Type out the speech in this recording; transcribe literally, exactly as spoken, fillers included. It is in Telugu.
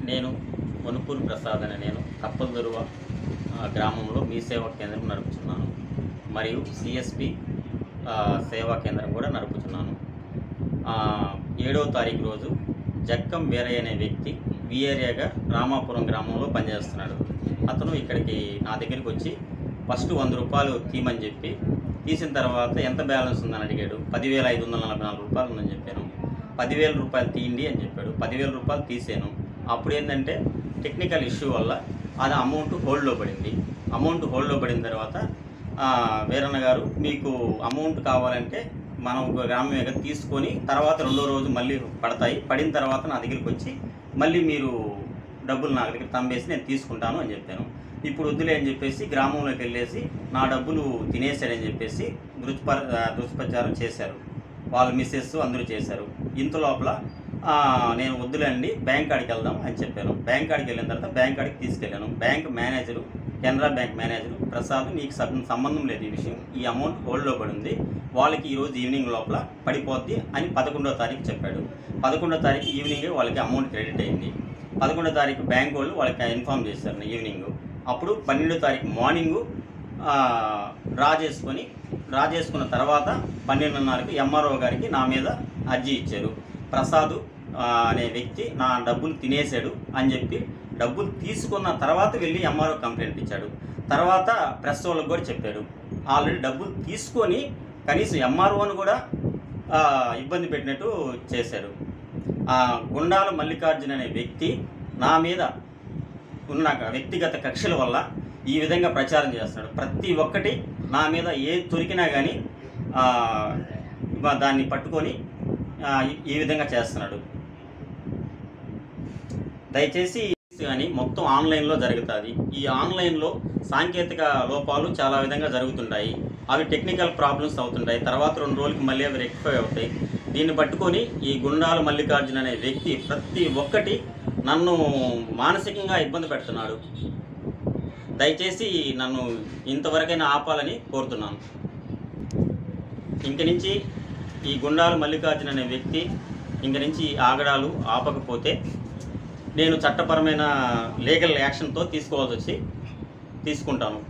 నేను వనుపూరు ప్రసాద్ అనే నేను కప్పలదొరువ గ్రామంలో మీ సేవా కేంద్రం నడుపుతున్నాను మరియు సిఎస్పి సేవా కేంద్రం కూడా నడుపుతున్నాను. ఏడవ తారీఖు రోజు జక్కం వీరయ్య అనే వ్యక్తి వి ఏరియాగా రామాపురం గ్రామంలో పనిచేస్తున్నాడు. అతను ఇక్కడికి నా దగ్గరికి వచ్చి ఫస్ట్ వంద రూపాయలు తీయమని చెప్పి తీసిన తర్వాత ఎంత బ్యాలెన్స్ ఉందని అడిగాడు. పదివేల ఐదు వందల నలభై నాలుగు రూపాయలు ఉందని చెప్పాను. పదివేల రూపాయలు తీయండి అని చెప్పాడు. పదివేల రూపాయలు తీసాను. అప్పుడు ఏంటంటే టెక్నికల్ ఇష్యూ వల్ల అది అమౌంట్ హోల్డ్లో పడింది. అమౌంట్ హోల్డ్లో పడిన తర్వాత వీరన్న గారు మీకు అమౌంట్ కావాలంటే మనం ఒక గ్రామం మీద తీసుకొని తర్వాత రెండో రోజు మళ్ళీ పడతాయి, పడిన తర్వాత నా దగ్గరికి వచ్చి మళ్ళీ మీరు డబ్బులు నా దగ్గర తంబేసి నేను తీసుకుంటాను అని చెప్పాను. ఇప్పుడు వద్దులే అని చెప్పేసి గ్రామంలోకి వెళ్ళేసి నా డబ్బులు తినేశారని చెప్పేసి దుష్ప దుష్ప్రచారం చేశారు. వాళ్ళ మిస్సెస్ అందరూ చేశారు. ఇంత లోపల నేను వద్దులేండి బ్యాంక్ కాడికి వెళ్దాం అని చెప్పాను. బ్యాంక్ కాడికి వెళ్ళిన తర్వాత బ్యాంక్ కాడికి తీసుకెళ్ళాను. Bank manager, Canara bank manager, Prasad నీకు సంబంధం లేదు ఈ విషయం, ఈ అమౌంట్ హోల్డ్లో పడింది, వాళ్ళకి ఈరోజు ఈవినింగ్ లోపల పడిపోద్ది అని పదకొండో తారీఖు చెప్పాడు. పదకొండో తారీఖు ఈవినింగే వాళ్ళకి అమౌంట్ క్రెడిట్ అయింది. పదకొండో తారీఖు బ్యాంక్ వాళ్ళు వాళ్ళకి ఇన్ఫామ్ చేశారు ఈవినింగ్. అప్పుడు పన్నెండో తారీఖు మార్నింగు డ్రా చేసుకొని డ్రా చేసుకున్న తర్వాత పన్నెండున్నరకు ఎంఆర్ఓ గారికి నా మీద అర్జీ ఇచ్చారు. ప్రసాద్ అనే వ్యక్తి నా డబ్బులు తినేశాడు అని చెప్పి డబ్బులు తీసుకున్న తర్వాత వెళ్ళి ఎంఆర్ఓ కంప్లైంట్ ఇచ్చాడు. తర్వాత ప్రెస్ వాళ్ళకి కూడా చెప్పాడు. ఆల్రెడీ డబ్బులు తీసుకొని కనీసం ఎంఆర్ఓని కూడా ఇబ్బంది పెట్టినట్టు చేశాడు. గుండాల మల్లికార్జున అనే వ్యక్తి నా మీద ఉన్న వ్యక్తిగత కక్షల వల్ల ఈ విధంగా ప్రచారం చేస్తున్నాడు. ప్రతి ఒక్కటి నా మీద ఏ దొరికినా కానీ దాన్ని పట్టుకొని ఈ విధంగా చేస్తున్నాడు. దయచేసి కానీ మొత్తం ఆన్లైన్లో జరుగుతుంది. ఈ ఆన్లైన్లో సాంకేతిక లోపాలు చాలా విధంగా జరుగుతుంటాయి. అవి టెక్నికల్ ప్రాబ్లమ్స్ అవుతుంటాయి. తర్వాత రెండు రోజులకి మళ్ళీ అవి రెక్టిఫై అవుతాయి. దీన్ని పట్టుకొని ఈ గుండాల మల్లికార్జున అనే వ్యక్తి ప్రతి ఒక్కటి నన్ను మానసికంగా ఇబ్బంది పెడుతున్నాడు. దయచేసి నన్ను ఇంతవరకైనా ఆపాలని కోరుతున్నాను. ఇంక నుంచి ఈ గుండాల మల్లికార్జున అనే వ్యక్తి ఇంక నుంచి ఆగడాలు ఆపకపోతే నేను చట్టపరమైన లీగల్ యాక్షన్తో తీసుకోవాల్సి వచ్చి తీసుకుంటాను.